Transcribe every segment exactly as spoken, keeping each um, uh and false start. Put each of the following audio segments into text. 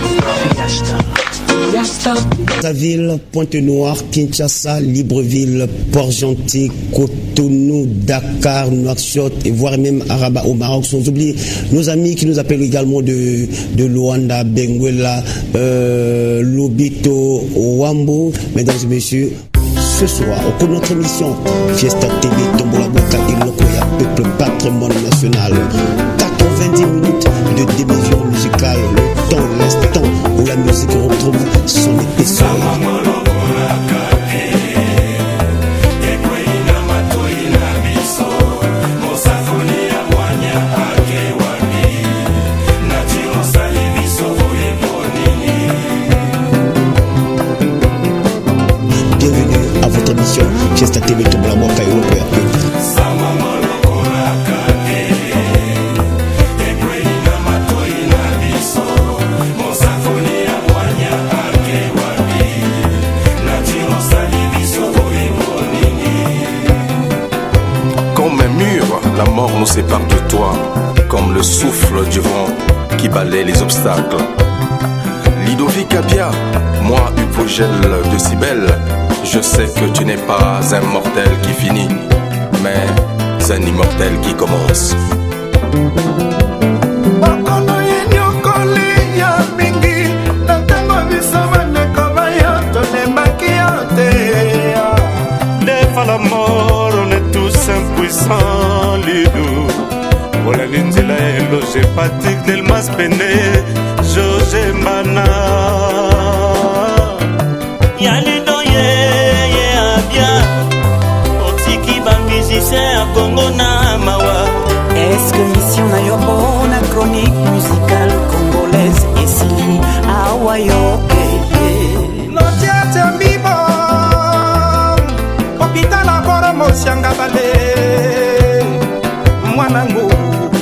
Brazzaville, Pointe-Noire, Kinshasa, Libreville, Port-Gentil, Cotonou, Dakar, Nouakchott et voire même Arabat au Maroc, sans oublier nos amis qui nous appellent également de, de Luanda, Benguela, euh, Lobito, Wambo. Mesdames et messieurs, ce soir, au cours de notre émission Fiesta T V, Tombola Boka et Lokoya, Peuple Patrimoine National, quatre-vingt-dix minutes de division musicale, le temps, l'instant où la musique retrouve son épaisseur. Bienvenue à votre émission Fiesta T V, Tombola Boka et Lokoya. La mort nous sépare de toi, comme le souffle du vent qui balaie les obstacles. Ludovic Abia, moi Upogel de Cybèle, je sais que tu n'es pas un mortel qui finit, mais un immortel qui commence. La mort, on est tous impuissants, Lido. Voilà l'Indila et l'Oge Patrick del Maspene, José Mana. Yalido ye, ye abia. Otiki ba musicien à Congo na mawa. Est-ce que mission na yobo na chronique musicale congolaise et si awayo eh no tiate mibo. Pitala bora mosianga bale mwanangu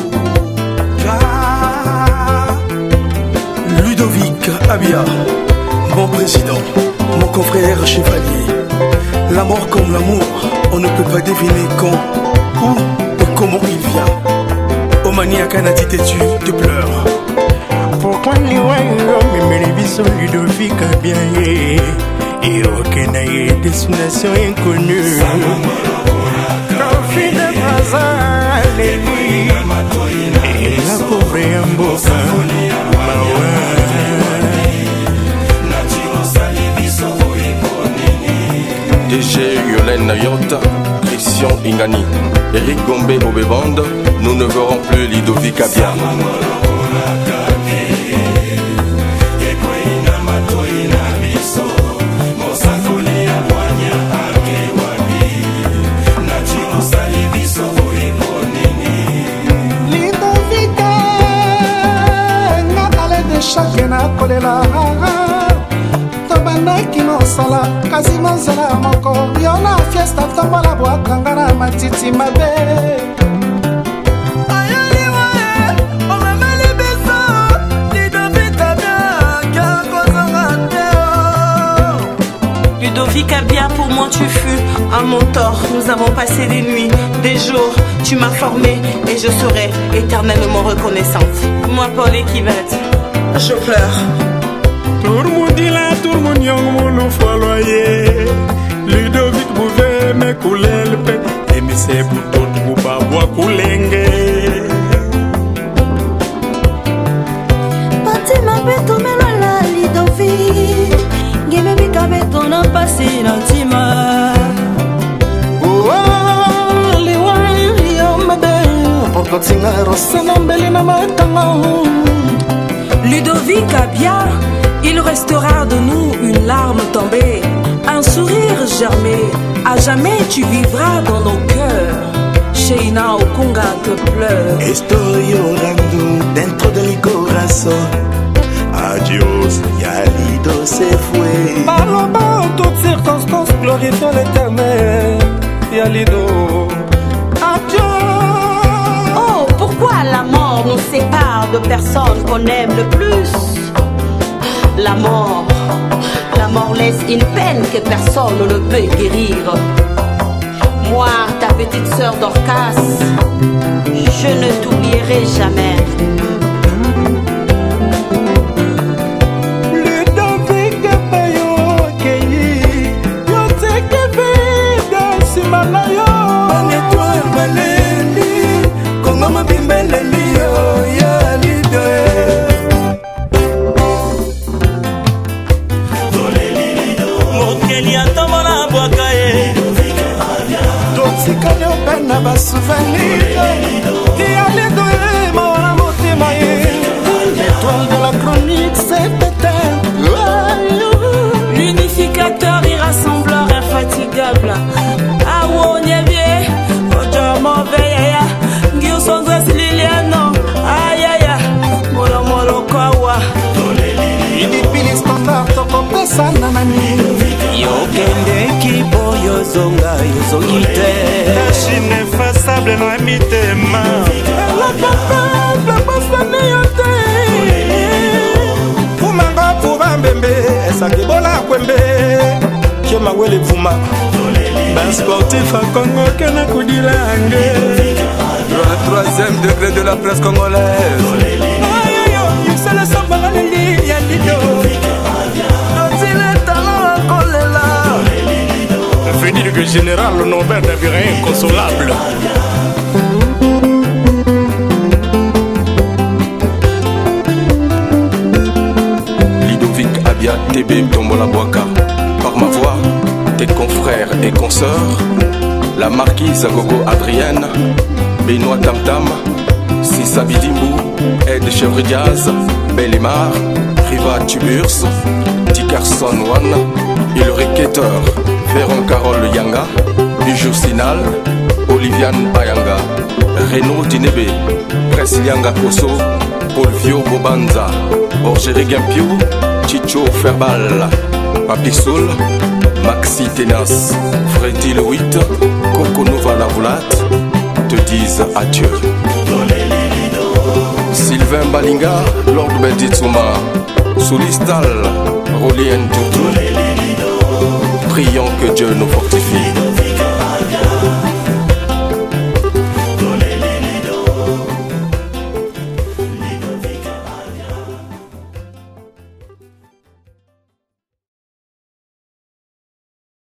Ludovic Abia, mon président, mon confrère chevalier. La mort comme l'amour, on ne peut pas deviner quand, où et comment il vient. Au maniaque Kanati têtu te pleure. Pourquoi les wango mais les bisous Ludovic Abia et aucune aïe destination inconnue. Profit de Brazza, l'église et la pauvre Mboka. D G Yolène Nayota, Christian Ingani, Eric Gombe Obébande, nous ne verrons plus Ludovic Abia. Chaque na kolela tobandaki mosala kasi mozela moko yo na fiesta tombola bwakanga na matiti mabe Ludovic Abia, pour moi tu fus un mentor. Nous avons passé des nuits, des jours. Tu m'as formé et je serai éternellement reconnaissante. Moi, Paul Ekibat, je pleure. Tout le monde dit là, tout le monde y a un foyer. Ludovic pouvait me couler le pain. Et mais c'est pour tout le monde pas boire coulenge. Pati ma beto melala Ludovic. Geme bika beto na pasi na tima. Oh, liwa liyo mabe. Porto tinga rosa na mbele na matanga. Ludovic Abia, il restera de nous une larme tombée, un sourire germé. À jamais tu vivras dans nos cœurs. Sheina Okunga te pleure. Estoy llorando dentro de mi corazón. Adiós, ya Lido se fue. Parle-moi en toutes circonstances, glorifions l'éternel. Yalido, adieu. Oh, pourquoi la mort nous sépare de personnes qu'on aime le plus? La mort, la mort laisse une peine que personne ne peut guérir. Moi, ta petite sœur Dorcas, je ne t'oublierai jamais. idipili standard tokopesana nani yokendeki po yozonga yozongi te tashi inefasable na mitema elakapable basani yo te vumanga puva mbembe esaki bola kwembe kiemawele vuma sportif à Congo kena kudilange le troisième degré de la presse congolaise c'est le samba de l'île ya lido venu du général Norbert Davirin inconsolable. Ludovic Abia T B Tombola Boaka. Par ma voix, tes confrères et consoeurs, la marquise Gogo Adrienne, Benoît Tamtam, Sissa Bidimbu, Ed Chevre Diaz, Bellemare, Riva Tuburs, Dickerson One, Ulrich Keter, Véron Carole Yanga, Bijou Sinal, Oliviane Bayanga, Renaud Dinebe, Preslianga Koso, Paul Vio Bobanza, Orgeri Gempiou, Chicho Ferbal, Papi Soul, Maxi Tenas, Freddy Le huit, Coco Nova Lavoulat, te disent adieu. Sylvain Balinga, Lord Betitsuma, Soulistal, Rolien Toutou, prions que Dieu nous fortifie.